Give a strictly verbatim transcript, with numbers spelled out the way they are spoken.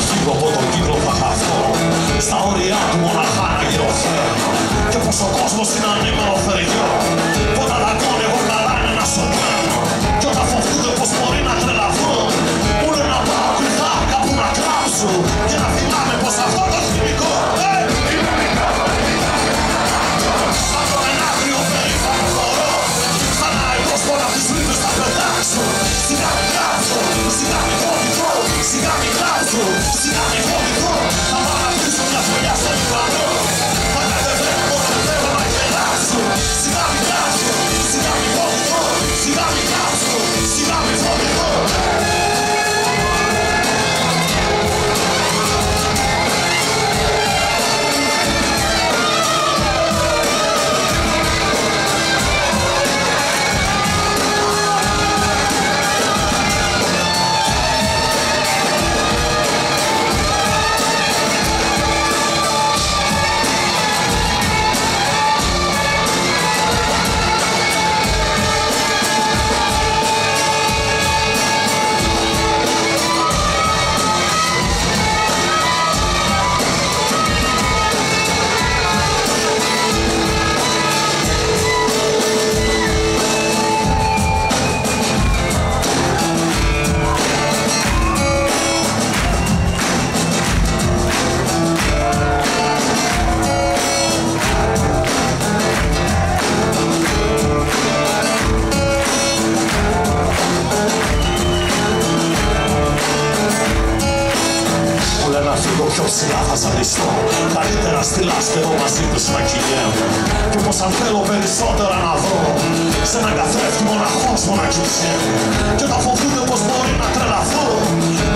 φύγω από τον κύκλο θα χαθώ. Στα όρια του μοναχά να γυροφέρνω. Και πως ο κόσμος είναι ανήμερο θεριό. Όταν δακώνει εγώ καλά είναι να σωμένο. Κι όταν φοβούνται πως μπορεί να τρελαθούν, μου λένε να πάω κρυφά κάπου να κλάψω. Και να θυμάμαι πως αυτό το χημικό είναι μικρό. Από ένα άγριο περήφανο χορό, σαν να υπόσχω να τους βρήκες θα πετάξω. Σιγά μη κλάψω, σιγά μη φοβηθώ, σιγά μη κλάψω, σιγά μη φοβηθώ. Θα πάω να πίσω μια φωλιά στον ουρανό. Θα κατεβαίνω όταν θέλω να γελάσω. Σιγά μη κλάψω, σιγά μη φοβηθώ, σιγά μη κλάψω, σιγά μη φοβηθώ. Πιο ψηλά θα ζαλιστώ. Καλύτερα στη λάστερο μαζί τους να κυλιέμαι. Κι όπως αν θέλω περισσότερα να βρω, σε έναν καθρέφτη μοναχός μόνο να κοιτιέμαι. Κι όταν φοβούνται πως μπορεί να τρελαθώ,